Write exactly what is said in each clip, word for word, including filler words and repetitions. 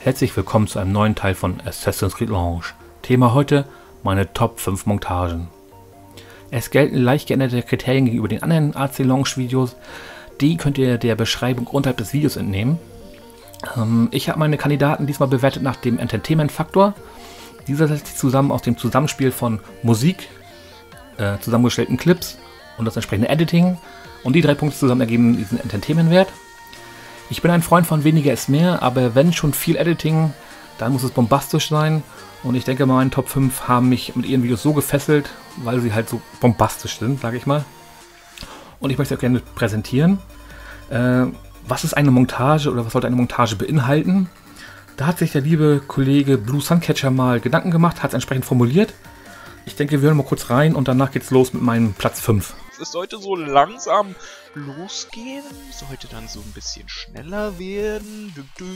Herzlich willkommen zu einem neuen Teil von Assassin's Creed Launch. Thema heute: meine Top fünf Montagen. Es gelten leicht geänderte Kriterien gegenüber den anderen A C Launch Videos. Die könnt ihr der Beschreibung unterhalb des Videos entnehmen. Ähm, ich habe meine Kandidaten diesmal bewertet nach dem Entertainment-Faktor. Dieser setzt sich zusammen aus dem Zusammenspiel von Musik, äh, zusammengestellten Clips und das entsprechende Editing. Und die drei Punkte zusammen ergeben diesen Entertainment-Wert. Ich bin ein Freund von weniger ist mehr, aber wenn schon viel Editing, dann muss es bombastisch sein. Und ich denke, meine Top fünf haben mich mit ihren Videos so gefesselt, weil sie halt so bombastisch sind, sage ich mal. Und ich möchte auch gerne präsentieren. Äh, was ist eine Montage oder was sollte eine Montage beinhalten? Da hat sich der liebe Kollege Blue Suncatcher mal Gedanken gemacht, hat es entsprechend formuliert. Ich denke, wir hören mal kurz rein und danach geht's los mit meinem Platz fünf. Es sollte so langsam losgehen, sollte dann so ein bisschen schneller werden.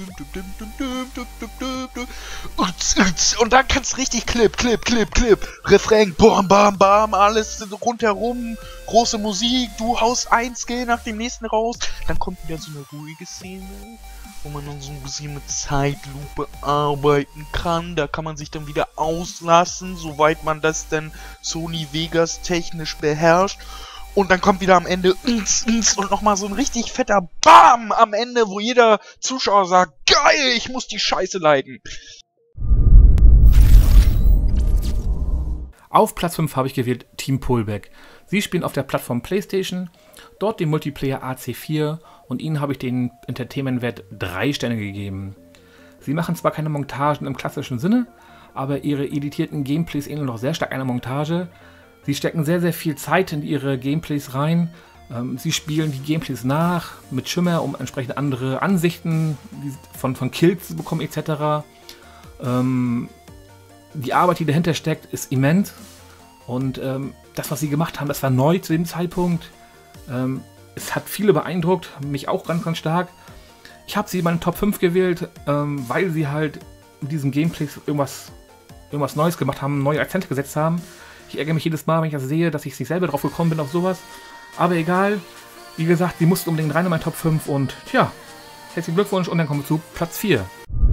Und dann kann's richtig Clip, Clip, Clip, Clip. Refrain, bam, bam, bam, alles rundherum. Große Musik, du haust ein Skill nach dem nächsten raus. Dann kommt wieder so eine ruhige Szene, wo man dann so ein bisschen mit Zeitlupe arbeiten kann. Da kann man sich dann wieder auslassen, soweit man das dann Sony Vegas technisch beherrscht. Und dann kommt wieder am Ende und nochmal so ein richtig fetter Bam am Ende, wo jeder Zuschauer sagt, geil, ich muss die Scheiße leiten. Auf Platz fünf habe ich gewählt Team Pullback. Sie spielen auf der Plattform PlayStation, dort den Multiplayer A C vier und ihnen habe ich den Entertainment-Wert drei Sterne gegeben. Sie machen zwar keine Montagen im klassischen Sinne, aber ihre editierten Gameplays ähneln noch sehr stark einer Montage. Sie stecken sehr, sehr viel Zeit in ihre Gameplays rein. Ähm, sie spielen die Gameplays nach mit Schimmer, um entsprechend andere Ansichten von, von Kills zu bekommen et cetera. Ähm, die Arbeit, die dahinter steckt, ist immens. Und ähm, das, was sie gemacht haben, das war neu zu dem Zeitpunkt. Ähm, es hat viele beeindruckt, mich auch ganz, ganz stark. Ich habe sie in meinen Top fünf gewählt, ähm, weil sie halt in diesen Gameplays irgendwas, irgendwas Neues gemacht haben, neue Akzente gesetzt haben. Ich ärgere mich jedes Mal, wenn ich das sehe, dass ich nicht selber drauf gekommen bin auf sowas. Aber egal. Wie gesagt, sie mussten unbedingt rein in meinen Top fünf und tja, herzlichen Glückwunsch und dann kommen wir zu Platz vier.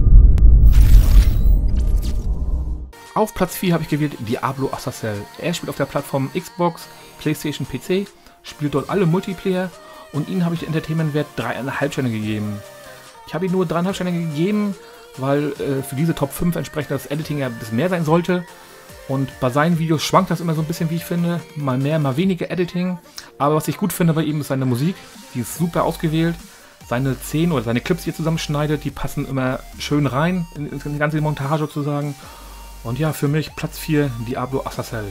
Auf Platz vier habe ich gewählt Diablo Azazel. Er spielt auf der Plattform Xbox, PlayStation, P C, spielt dort alle Multiplayer und ihnen habe ich den Entertainment-Wert drei Komma fünf Sterne gegeben. Ich habe ihm nur drei Komma fünf Sterne gegeben, weil äh, für diese Top fünf entsprechend das Editing ja ein bisschen mehr sein sollte. Und bei seinen Videos schwankt das immer so ein bisschen, wie ich finde. Mal mehr, mal weniger Editing. Aber was ich gut finde bei ihm ist seine Musik. Die ist super ausgewählt. Seine Szenen oder seine Clips, die er zusammenschneidet, die passen immer schön rein in, in die ganze Montage sozusagen. Und ja, für mich Platz vier, Diablo Azazel.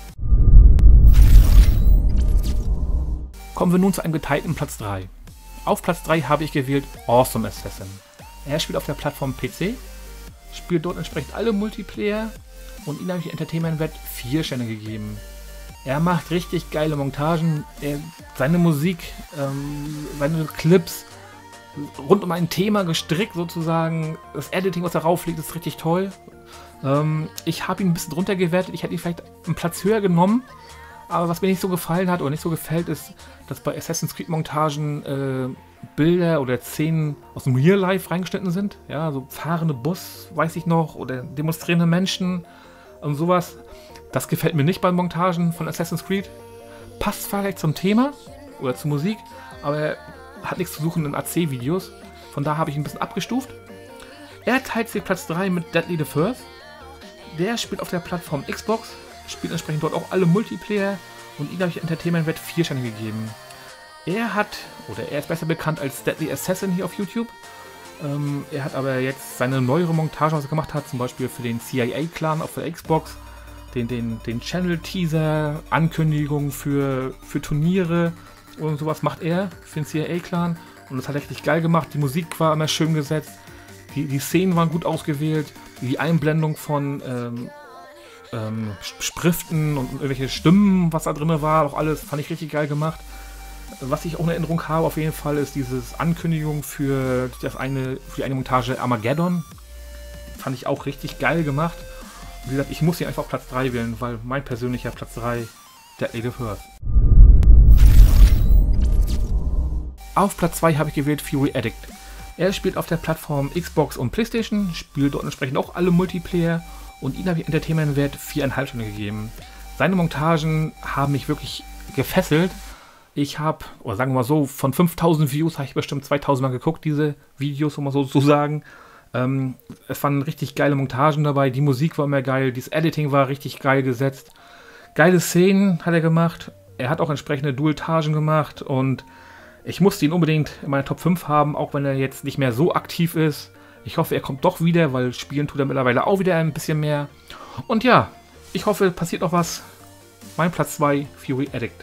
Kommen wir nun zu einem geteilten Platz drei. Auf Platz drei habe ich gewählt Awesome Assassin. Er spielt auf der Plattform P C, spielt dort entsprechend alle Multiplayer. Und ihm habe ich Entertainment-Wert vier Sterne gegeben. Er macht richtig geile Montagen. Er, seine Musik, ähm, seine Clips, rund um ein Thema gestrickt sozusagen. Das Editing, was darauf liegt, ist richtig toll. Ähm, ich habe ihn ein bisschen drunter gewertet. Ich hätte ihn vielleicht einen Platz höher genommen. Aber was mir nicht so gefallen hat oder nicht so gefällt, ist, dass bei Assassin's Creed Montagen äh, Bilder oder Szenen aus dem Real Life reingeschnitten sind. Ja, so fahrende Bus, weiß ich noch, oder demonstrierende Menschen. Und sowas, das gefällt mir nicht bei Montagen von Assassin's Creed. Passt vielleicht zum Thema oder zur Musik, aber hat nichts zu suchen in A C-Videos. Von da habe ich ihn ein bisschen abgestuft. Er teilt sich Platz drei mit Deadly the First. Der spielt auf der Plattform Xbox, spielt entsprechend dort auch alle Multiplayer und ihm habe ich Entertainment-Wert vier Sterne gegeben. Er hat, oder er ist besser bekannt als Deadly Assassin hier auf YouTube. Ähm, er hat aber jetzt seine neuere Montage, was er gemacht hat, zum Beispiel für den C I A-Clan auf der Xbox, den, den, den Channel-Teaser, Ankündigungen für, für Turniere und sowas macht er für den C I A-Clan und das hat er richtig geil gemacht. Die Musik war immer schön gesetzt, die, die Szenen waren gut ausgewählt, die Einblendung von ähm, ähm, Schriften und irgendwelche Stimmen, was da drin war, auch alles fand ich richtig geil gemacht. Was ich auch in Erinnerung habe, auf jeden Fall, ist diese Ankündigung für, das eine, für die eine Montage Armageddon. Fand ich auch richtig geil gemacht. Und wie gesagt, ich muss hier einfach auf Platz drei wählen, weil mein persönlicher Platz drei Deadly the First. Auf Platz zwei habe ich gewählt Fury Addict. Er spielt auf der Plattform Xbox und PlayStation, spielt dort entsprechend auch alle Multiplayer und ihm habe ich Entertainment-Wert vier Komma fünf Sterne gegeben. Seine Montagen haben mich wirklich gefesselt. Ich habe, oder sagen wir mal so, von fünftausend Views habe ich bestimmt zweitausend Mal geguckt, diese Videos, um mal so zu sagen. Ähm, es waren richtig geile Montagen dabei, die Musik war immer geil, das Editing war richtig geil gesetzt. Geile Szenen hat er gemacht. Er hat auch entsprechende Dualtagen gemacht und ich musste ihn unbedingt in meiner Top fünf haben, auch wenn er jetzt nicht mehr so aktiv ist. Ich hoffe, er kommt doch wieder, weil spielen tut er mittlerweile auch wieder ein bisschen mehr. Und ja, ich hoffe, passiert noch was. Mein Platz zwei, Fury Addict.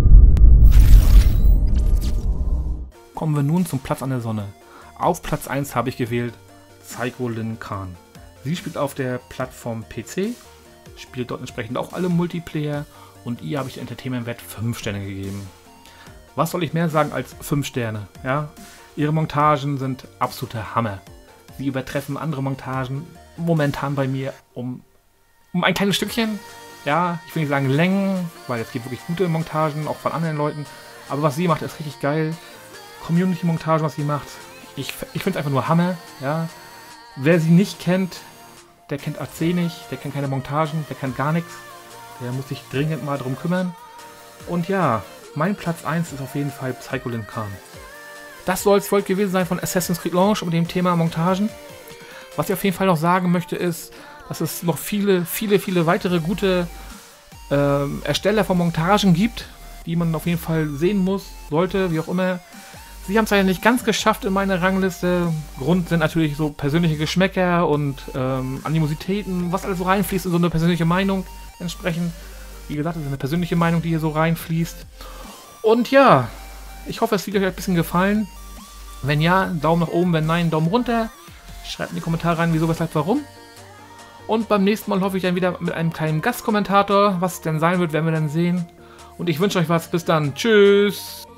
Kommen wir nun zum Platz an der Sonne. Auf Platz eins habe ich gewählt Psycho Lin Khan. Sie spielt auf der Plattform P C, spielt dort entsprechend auch alle Multiplayer und ihr habe ich Entertainment-Wert fünf Sterne gegeben. Was soll ich mehr sagen als fünf Sterne? Ja? Ihre Montagen sind absoluter Hammer. Sie übertreffen andere Montagen momentan bei mir um, um ein kleines Stückchen. Ja, ich will nicht sagen Längen, weil es gibt wirklich gute Montagen, auch von anderen Leuten. Aber was sie macht, ist richtig geil. Community-Montagen, was sie macht, ich, ich finde es einfach nur Hammer. Ja? Wer sie nicht kennt, der kennt A C nicht, der kennt keine Montagen, der kennt gar nichts. Der muss sich dringend mal drum kümmern. Und ja, mein Platz eins ist auf jeden Fall Psycho Lin Khan. Das soll es wohl gewesen sein von Assassin's Creed Launch und dem Thema Montagen. Was ich auf jeden Fall noch sagen möchte ist, dass es noch viele, viele, viele weitere gute äh, Ersteller von Montagen gibt, die man auf jeden Fall sehen muss, sollte, wie auch immer. Sie haben es ja nicht ganz geschafft in meiner Rangliste. Grund sind natürlich so persönliche Geschmäcker und ähm, Animositäten, was alles so reinfließt in so eine persönliche Meinung entsprechend. Wie gesagt, das ist eine persönliche Meinung, die hier so reinfließt. Und ja, ich hoffe, es hat euch ein bisschen gefallen. Wenn ja, Daumen nach oben, wenn nein, Daumen runter. Schreibt in die Kommentare rein, wieso, weshalb, warum. Und beim nächsten Mal hoffe ich dann wieder mit einem kleinen Gastkommentator. Was es denn sein wird, werden wir dann sehen. Und ich wünsche euch was. Bis dann. Tschüss.